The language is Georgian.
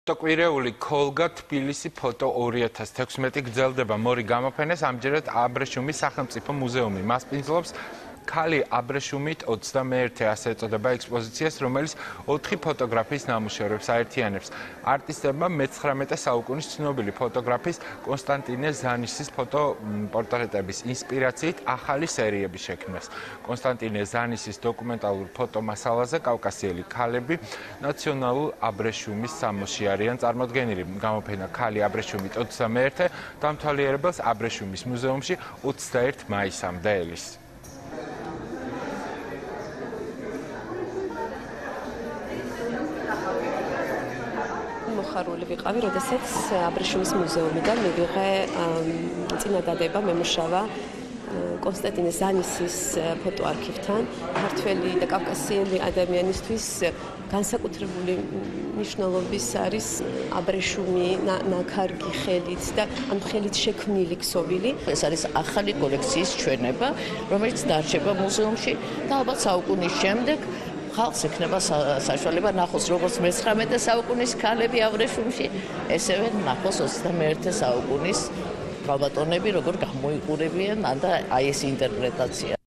Fotოკვირეული ქოლგა თბილისი ფოტო 2016 გრძელდება მორი გამოფენას ამჯერად აბრეშუმის სახელმწიფო მუზეუმი მასპინძლობს ქალი აბრეშუმით 21 ასე ეწოდება ექსპოზიციას, რომელიც 4 ფოტოგრაფიის ნამუშევრებს აერთიანებს. არტისტებმა მე-19 საუკუნის ცნობილი ფოტოგრაფის კონსტანტინე ზანისის ფოტოპორტრეტების ინსპირაციით ახალი სერიები შექმნეს. კონსტანტინე ზანისის დოკუმენტალურ ფოტომასალაზე კავკასიელი ქალები ნაციონალურ აბრეშუმის სამოსში არიან წარმოდგენილი. გამოფენა ქალი აბრეშუმით 21 დამთვალიერებელს აბრეშუმის მუზეუმში 21 მაისამდე ელის. მოხარული ვიყავი, როდესაც აბრეშუმის მუზეუმიდან მივიღე წინადადება მემუშავა კონსტანტინე ზანისის ფოტოარქივთან. ქართველი და კავკასიელი ადამიანისთვის განსაკუთრებული მნიშვნელობის არის აბრეშუმი ნაქარგი ხელით და ამ ხელით შექმნილი ქსოვილი. ეს არის ახალი კოლექციის ჩვენება, რომელიც დარჩება მუზეუმში და ალბათ საუკუნის შემდეგ ხალხს ექნება საშუალება ნახოს როგორც მე-19 საუკუნის ქალები აბრეშუმში, ესევე ნახოს 21 საუკუნის ქალბატონები როგორ გამოიყურებიან და აი ეს ინტერპრეტაცია.